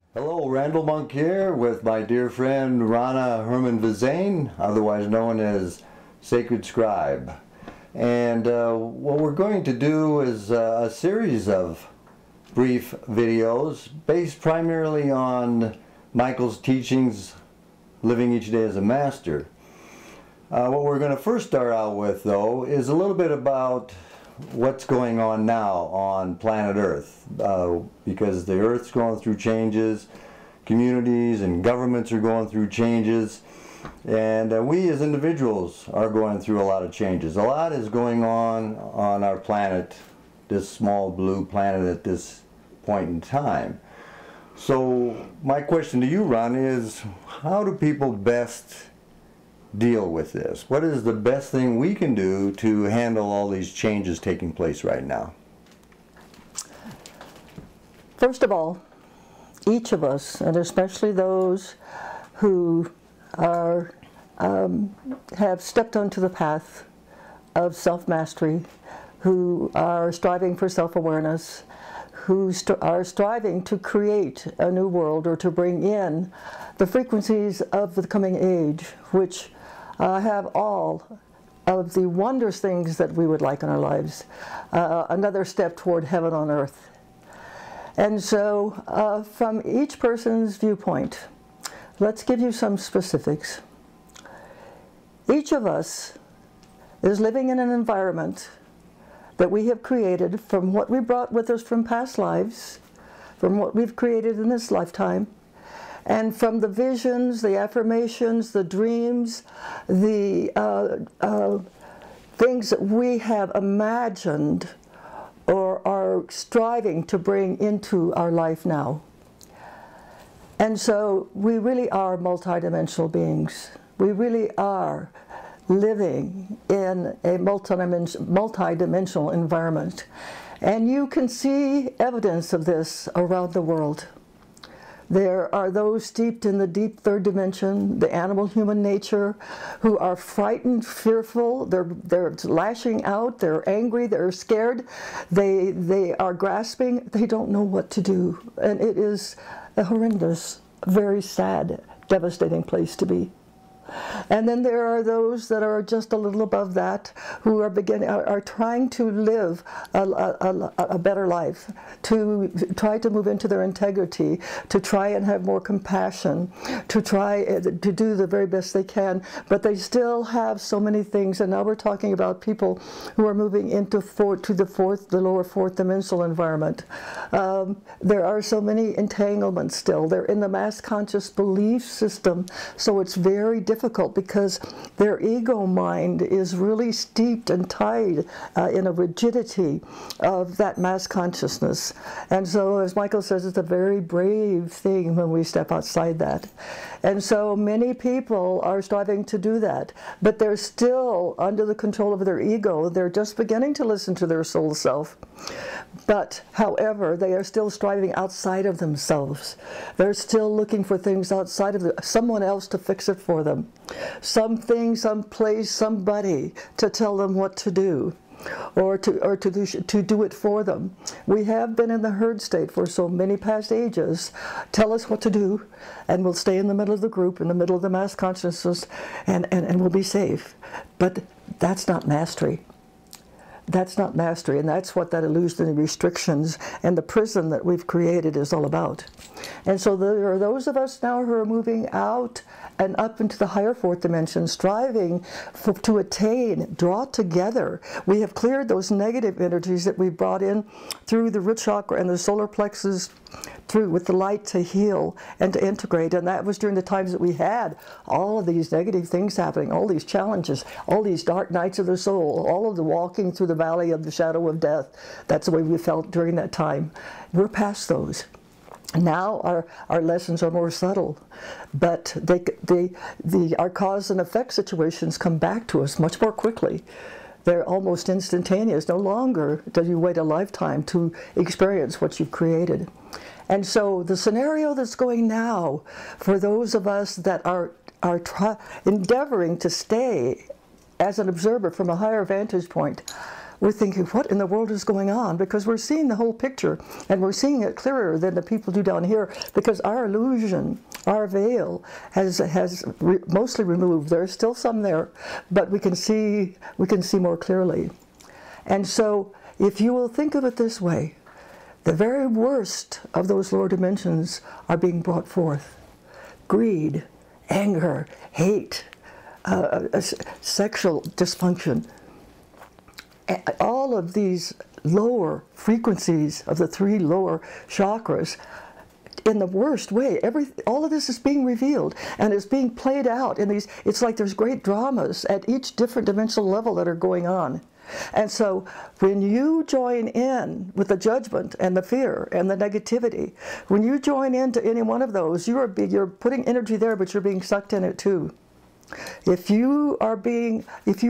Hello, Randall Monk here with my dear friend Rana Herman Vizane, otherwise known as Sacred Scribe. And what we're going to do is a series of brief videos based primarily on Michael's teachings, Living Each Day as a Master. What we're going to first start out with, though, is a little bit about what's going on now on planet Earth, because the Earth's going through changes, communities and governments are going through changes, and we as individuals are going through a lot of changes. A lot is going on our planet, this small blue planet at this point in time. So my question to you, Ron, is how do people best deal with this? What is the best thing we can do to handle all these changes taking place right now? First of all, each of us, and especially those who are have stepped onto the path of self-mastery, who are striving for self-awareness, who are striving to create a new world or to bring in the frequencies of the coming age, which have all of the wondrous things that we would like in our lives, another step toward heaven on earth. And so from each person's viewpoint, let's give you some specifics. Each of us is living in an environment that we have created from what we brought with us from past lives, from what we've created in this lifetime, and from the visions, the affirmations, the dreams, the things that we have imagined or are striving to bring into our life now. And so we really are multidimensional beings. We really are living in a multidimensional environment. And you can see evidence of this around the world. There are those steeped in the deep third dimension, the animal-human nature, who are frightened, fearful, they're lashing out, they're angry, they're scared, they are grasping, they don't know what to do. And it is a horrendous, very sad, devastating place to be. And then there are those that are just a little above that, who are trying to live a better life, to try to move into their integrity, to try and have more compassion, to try to do the very best they can, but they still have so many things. And now we're talking about people who are moving into the lower fourth dimensional environment. There are so many entanglements still. They're in the mass conscious belief system, so it's very difficult because their ego mind is really steeped and tied in a rigidity of that mass consciousness. And so, as Michael says, it's a very brave thing when we step outside that. And so many people are striving to do that, but they're still under the control of their ego. They're just beginning to listen to their soul self. But, however, they are still striving outside of themselves. They're still looking for things outside of someone else to fix it for them. Something, some place, somebody to tell them what to do, or to do it for them. We have been in the herd state for so many past ages. Tell us what to do, and we'll stay in the middle of the group, in the middle of the mass consciousness, and we'll be safe. But that's not mastery. That's not mastery, and that's what that illusion and restrictions and the prison that we've created is all about. And so there are those of us now who are moving out and up into the higher fourth dimension, striving to attain, draw together. We have cleared those negative energies that we brought in through the root chakra and the solar plexus, through with the light to heal and to integrate. And that was during the times that we had all of these negative things happening, all these challenges, all these dark nights of the soul, all of the walking through the valley of the shadow of death. That's the way we felt during that time. We're past those. Now our lessons are more subtle, but our cause and effect situations come back to us much more quickly. They're almost instantaneous. No longer do you wait a lifetime to experience what you've created. And so the scenario that's going now for those of us that are endeavoring to stay as an observer from a higher vantage point, we're thinking, what in the world is going on? Because we're seeing the whole picture, and we're seeing it clearer than the people do down here, because our illusion, our veil, has mostly removed. There's still some there, but we can see more clearly. And so, if you will think of it this way, the very worst of those lower dimensions are being brought forth. Greed, anger, hate, sexual dysfunction. All of these lower frequencies of the 3 lower chakras, in the worst way, all of this is being revealed, and it's being played out in these. It's like there's great dramas at each different dimensional level that are going on. And so when you join in with the judgment and the fear and the negativity, when you join into any one of those, you're putting energy there, but you're being sucked in it too. If you are being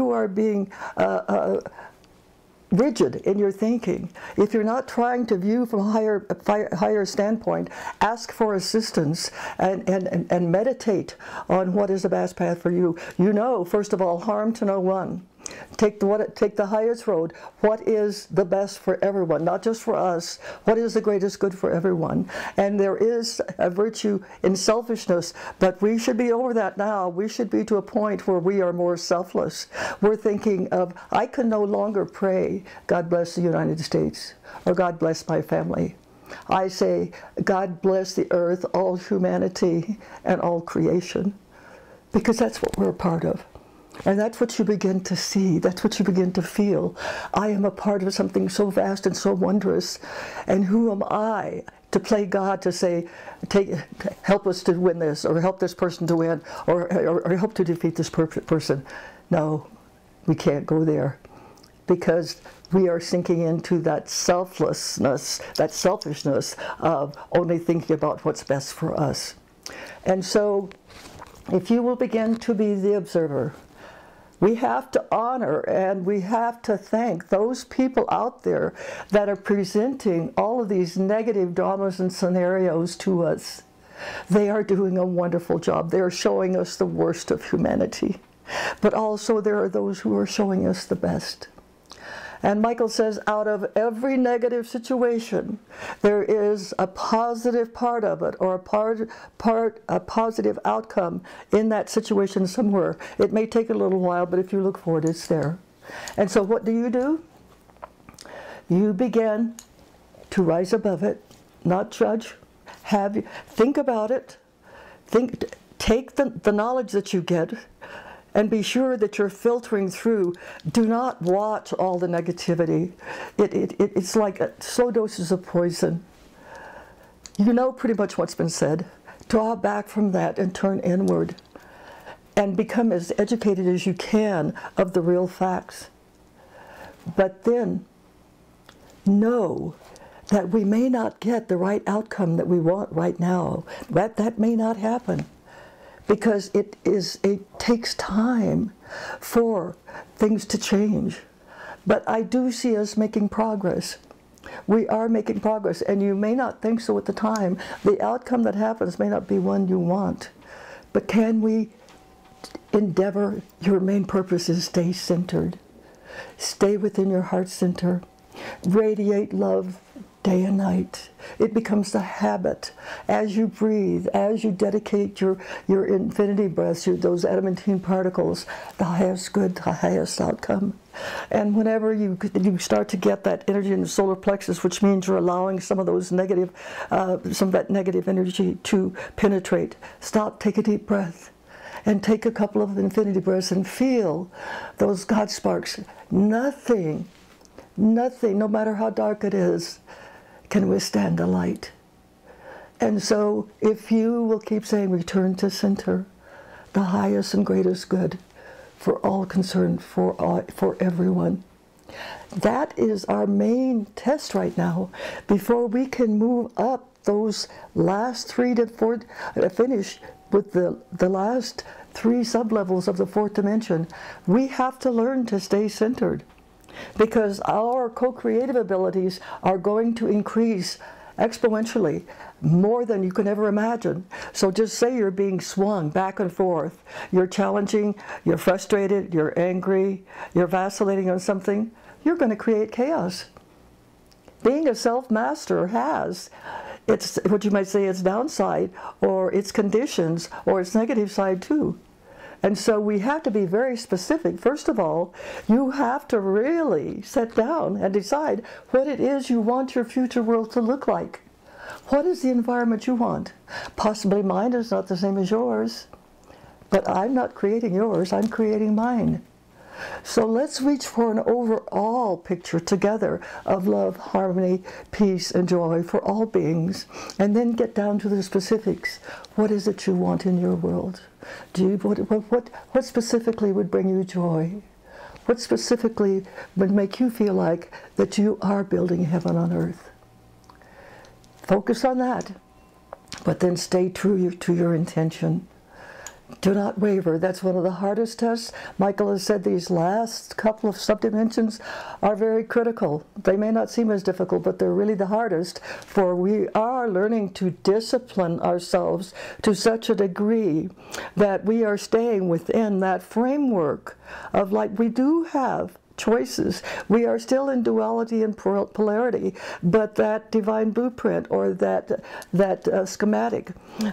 rigid in your thinking, if you're not trying to view from a higher standpoint, ask for assistance and meditate on what is the best path for you. You know, first of all, harm to no one. Take the highest road. What is the best for everyone, not just for us? What is the greatest good for everyone? And there is a virtue in selfishness, but we should be over that now. We should be to a point where we are more selfless. We're thinking of, I can no longer pray, God bless the United States, or God bless my family. I say, God bless the earth, all humanity, and all creation, because that's what we're a part of. And that's what you begin to see. That's what you begin to feel. I am a part of something so vast and so wondrous. And who am I to play God, to say, help us to win this, or help this person to win, or help to defeat this person? No, we can't go there, because we are sinking into that selflessness, that selfishness of only thinking about what's best for us. And so, if you will begin to be the observer, we have to honor and we have to thank those people out there that are presenting all of these negative dramas and scenarios to us. They are doing a wonderful job. They are showing us the worst of humanity. But also there are those who are showing us the best. And Michael says, out of every negative situation, there is a positive part of it, or a positive outcome in that situation somewhere. It may take a little while, but if you look for it, it's there. And so what do? You begin to rise above it, not judge. Think about it. Take the knowledge that you get, and be sure that you're filtering through. Do not watch all the negativity. It's like slow doses of poison. You know pretty much what's been said. Draw back from that and turn inward. And become as educated as you can of the real facts. But then, know that we may not get the right outcome that we want right now. That may not happen. Because it takes time for things to change. But I do see us making progress. We are making progress, and you may not think so at the time. The outcome that happens may not be one you want. But can we endeavor? Your main purpose is stay centered. Stay within your heart center. Radiate love day and night. It becomes a habit. As you breathe, as you dedicate your infinity breaths, those adamantine particles, the highest good, the highest outcome. And whenever you start to get that energy in the solar plexus, which means you're allowing some of that negative energy to penetrate, stop, take a deep breath, and take a couple of infinity breaths and feel those God sparks. Nothing, no matter how dark it is, can withstand the light. And so if you will keep saying, return to center, the highest and greatest good for all concerned, for everyone. That is our main test right now, before we can move up those last 3 to 4, finish with the last 3 sublevels of the 4th dimension. We have to learn to stay centered, because our co-creative abilities are going to increase exponentially, more than you can ever imagine. So just say you're being swung back and forth. You're challenging, you're frustrated, you're angry, you're vacillating on something. you're going to create chaos. Being a self-master has its, what you might say, its downside, or its conditions, or its negative side too. And so we have to be very specific. First of all, you have to really sit down and decide what it is you want your future world to look like. What is the environment you want? Possibly mine is not the same as yours, but I'm not creating yours, I'm creating mine. So let's reach for an overall picture together of love, harmony, peace, and joy for all beings, and then get down to the specifics. What is it you want in your world? What specifically would bring you joy? What specifically would make you feel like that you are building heaven on earth? Focus on that, but then stay true to your intention. Do not waver. That's one of the hardest tests. Michael has said these last couple of subdimensions are very critical. They may not seem as difficult, but they're really the hardest, for we are learning to discipline ourselves to such a degree that we are staying within that framework of, like, we do have choices. We are still in duality and polarity, but that divine blueprint, or that schematic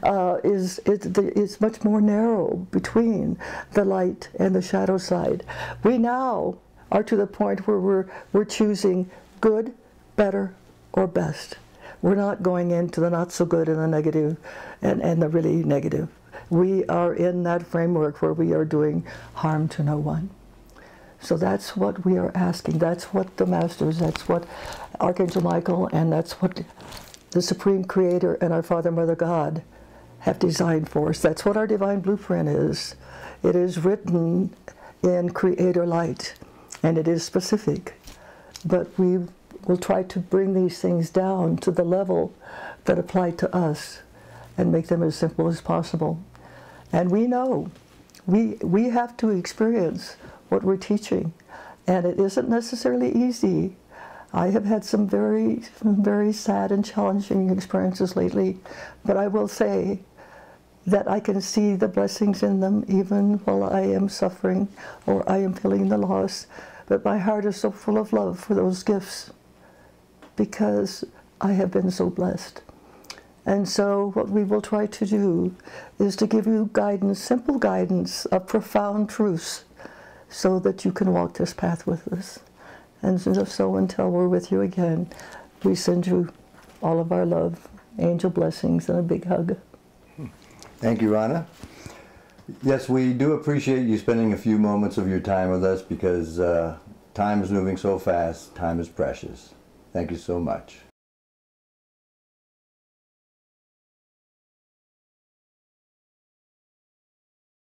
is much more narrow between the light and the shadow side. We now are to the point where we're choosing good, better, or best. We're not going into the not so good and the negative and the really negative. We are in that framework where we are doing harm to no one. So that's what we are asking. That's what the Masters, that's what Archangel Michael, and that's what the Supreme Creator and our Father, Mother, God have designed for us. That's what our divine blueprint is. It is written in Creator light, and it is specific. But we will try to bring these things down to the level that apply to us and make them as simple as possible. And we know we have to experience what we're teaching, and it isn't necessarily easy. I have had some very sad and challenging experiences lately, but I will say that I can see the blessings in them even while I am suffering or I am feeling the loss. But my heart is so full of love for those gifts because I have been so blessed. And so what we will try to do is to give you guidance, simple guidance of profound truths, so that you can walk this path with us. And so until we're with you again, we send you all of our love, angel blessings, and a big hug. Thank you, Rana. Yes, we do appreciate you spending a few moments of your time with us, because time is moving so fast, time is precious. Thank you so much.